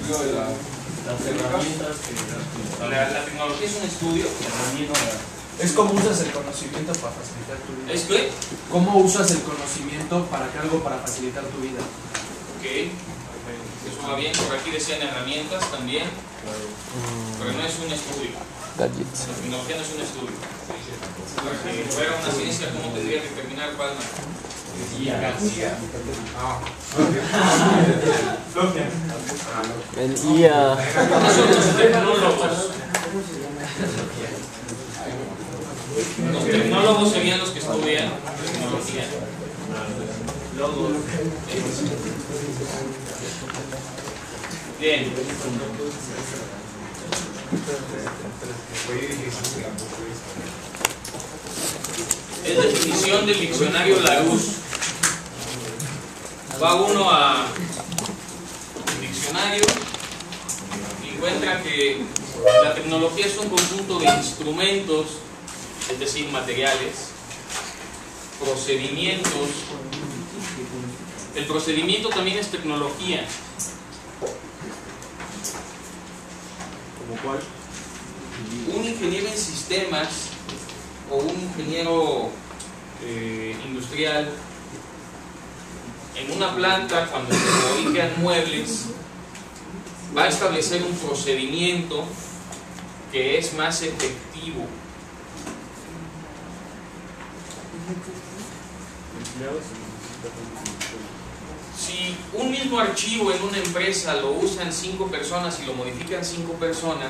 estudio de las herramientas que... La tecnología es un estudio. Es cómo usas el conocimiento para facilitar tu vida. ¿Es qué? ¿Cómo usas el conocimiento para facilitar tu vida? Ok. Eso va bien. Por aquí decían herramientas también. Pero no es un estudio. Gadgets. La tecnología no es un estudio. Para que fuera una ciencia, ¿cómo tendría que terminar Palma? El IA. Nosotros tecnólogos. Los tecnólogos serían los que estudian tecnología. Bien. Es definición del diccionario Larousse. Va uno al diccionario y encuentra que la tecnología es un conjunto de instrumentos, es decir, materiales, procedimientos. El procedimiento también es tecnología. ¿Como cuál? Un ingeniero en sistemas o un ingeniero industrial en una planta, cuando se fabrican muebles, va a establecer un procedimiento que es más efectivo. Si un mismo archivo en una empresa lo usan 5 personas y lo modifican 5 personas,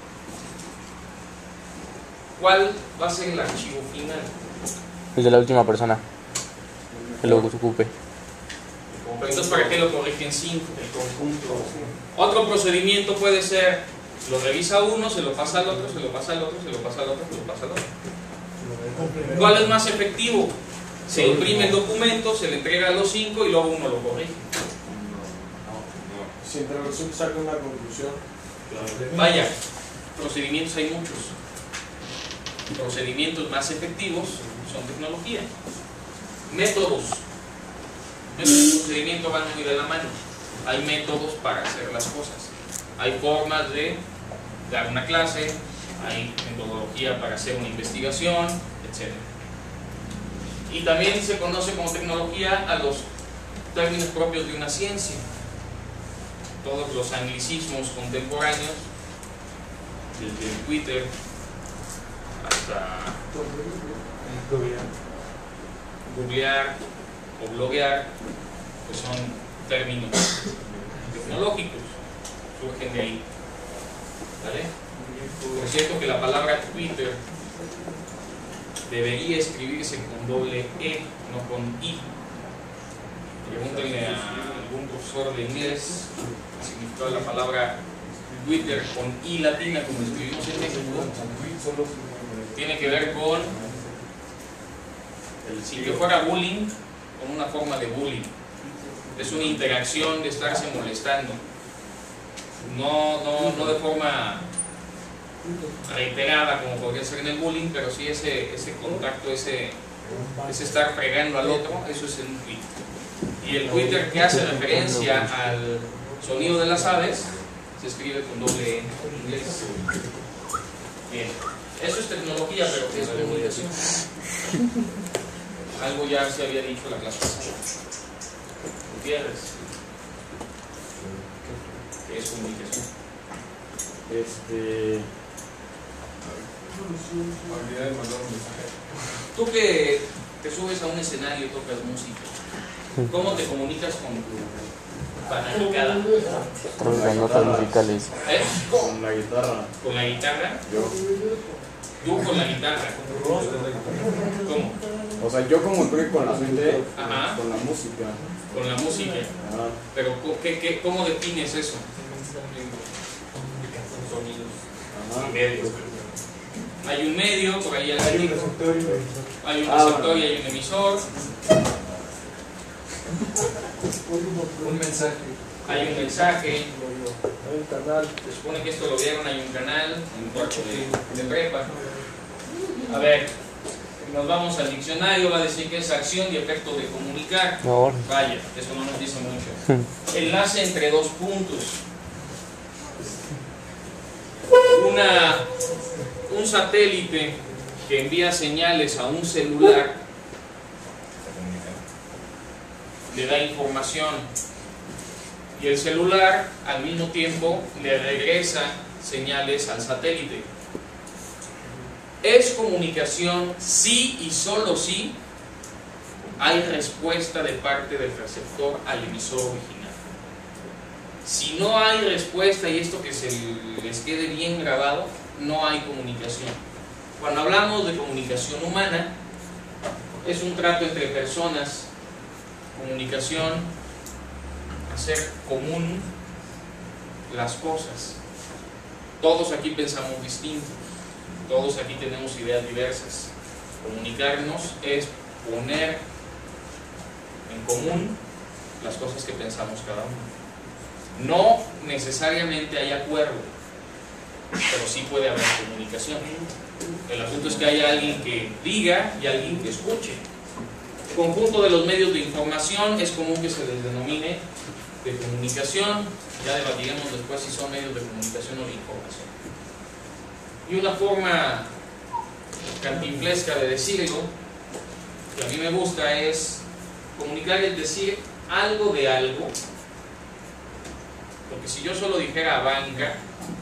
¿cuál va a ser el archivo final? El de la última persona que lo ocupe. Entonces, ¿para qué lo corrigen 5? El conjunto. Otro procedimiento puede ser, lo revisa uno, se lo pasa al otro, se lo pasa al otro, se lo pasa al otro, se lo pasa al otro. ¿Cuál es más efectivo? Se imprime el documento, se le entrega a los 5 y luego uno lo corrige. Si entre los 5 saca una conclusión. Vaya, procedimientos hay muchos. Procedimientos más efectivos son tecnología. Métodos. Métodos y procedimiento van muy de la mano. Hay métodos para hacer las cosas. Hay formas de dar una clase, hay metodología para hacer una investigación, etc. Y también se conoce como tecnología a los términos propios de una ciencia. Todos los anglicismos contemporáneos, desde Twitter hasta googlear o bloguear, pues son términos tecnológicos, surgen de ahí. ¿Vale? Por cierto que la palabra Twitter debería escribirse con doble E, no con I. Pregúntenle a algún profesor de inglés el significado de la palabra Twitter con I latina, como escribimos en México. Tiene que ver con, si que fuera bullying, con una forma de bullying. Es una interacción de estarse molestando. No de forma reiterada como podría ser en el bullying, pero sí ese contacto, ese estar fregando al otro, eso es un tweet. Y el Twitter que hace referencia al sonido de las aves se escribe con doble E en inglés. Bien, eso es tecnología, pero ¿qué es comunicación? Algo ya se había dicho en la clase pasada. Gutiérrez, ¿qué es comunicación? Habilidad de mandar un mensaje. Tú que te subes a un escenario y tocas música, ¿cómo te comunicas con tu fanaticada? Las notas musicales. ¿Eh? Con la guitarra. ¿Con la guitarra? Yo. Tú con la guitarra. ¿Cómo? O sea, yo como estoy con la gente, Ajá. con la música. Con la música. Ajá. Pero ¿cómo defines eso? Ajá. Medios. Hay un medio, por ahí hay un receptor y hay un emisor. Un mensaje. Hay un mensaje. Hay un canal. Se supone que esto lo vieron, hay un canal, un cuarto de prepa. A ver, nos vamos al diccionario, va a decir que es acción y efecto de comunicar. No. Vaya, eso no nos dice mucho. Enlace entre dos puntos. Un satélite que envía señales a un celular le da información y el celular al mismo tiempo le regresa señales al satélite. Es comunicación si y solo si hay respuesta de parte del receptor al emisor original. Si no hay respuesta, y esto que se les quede bien grabado, no hay comunicación. Cuando hablamos de comunicación humana, es un trato entre personas, comunicación, hacer común las cosas. Todos aquí pensamos distinto, todos aquí tenemos ideas diversas. Comunicarnos es poner en común las cosas que pensamos cada uno. No necesariamente hay acuerdo, pero sí puede haber comunicación. El asunto es que haya alguien que diga y alguien que escuche. El conjunto de los medios de información es común que se les denomine de comunicación. Ya debatiremos después si son medios de comunicación o de información. Y una forma cantinflesca de decirlo, que a mí me gusta, es comunicar, es decir algo de algo. Porque si yo solo dijera banca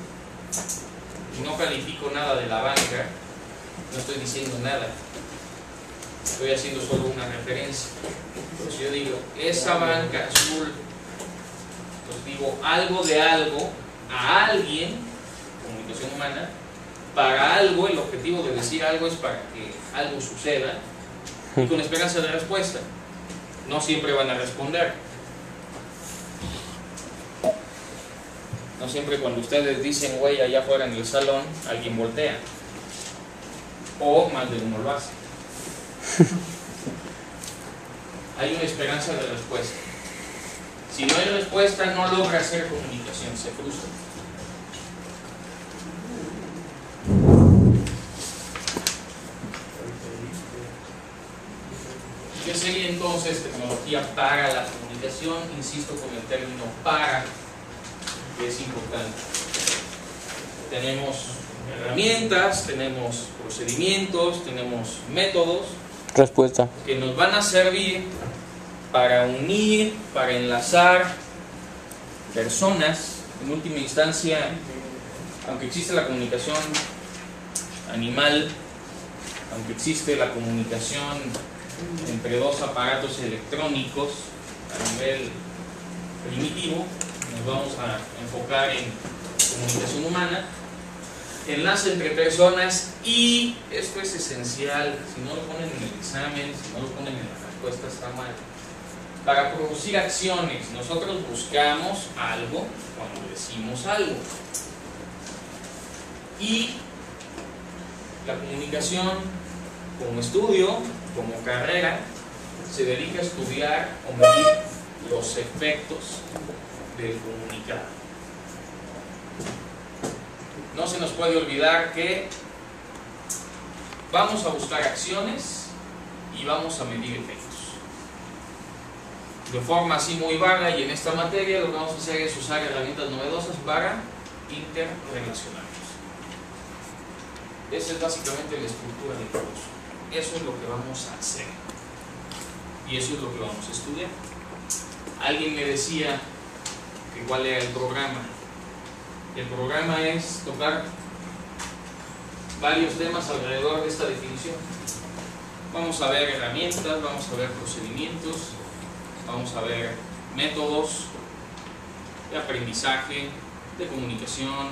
y no califico nada de la banca, no estoy diciendo nada, estoy haciendo solo una referencia. Pero si yo digo esa banca azul, pues digo algo de algo a alguien, comunicación humana, para algo. El objetivo de decir algo es para que algo suceda y con esperanza de respuesta. No siempre van a responder. No siempre cuando ustedes dicen güey allá afuera en el salón, alguien voltea. O más de uno lo hace. Hay una esperanza de respuesta. Si no hay respuesta, no logra hacer comunicación, se frustra. ¿Qué sería entonces tecnología para la comunicación? Insisto con el término para, que es importante. Tenemos herramientas, tenemos procedimientos, tenemos métodos. Respuesta. Que nos van a servir para unir, para enlazar personas. En última instancia, aunque existe la comunicación animal, aunque existe la comunicación entre dos aparatos electrónicos a nivel primitivo, nos vamos a enfocar en comunicación humana, enlace entre personas. Y esto es esencial, si no lo ponen en el examen, si no lo ponen en la respuesta, está mal. Para producir acciones, nosotros buscamos algo cuando decimos algo. Y la comunicación como estudio, como carrera, se dedica a estudiar o medir los efectos del comunicado. No se nos puede olvidar que vamos a buscar acciones y vamos a medir efectos. De forma así muy vaga, y en esta materia lo que vamos a hacer es usar herramientas novedosas para interrelacionarnos. Esa es básicamente la estructura del curso. Eso es lo que vamos a hacer. Y eso es lo que vamos a estudiar. Alguien me decía que cuál era el programa. El programa es tocar varios temas alrededor de esta definición. Vamos a ver herramientas, vamos a ver procedimientos, vamos a ver métodos de aprendizaje, de comunicación.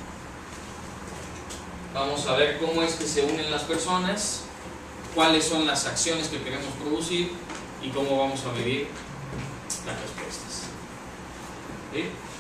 Vamos a ver cómo es que se unen las personas, cuáles son las acciones que queremos producir y cómo vamos a medir las respuestas. ¿Sí?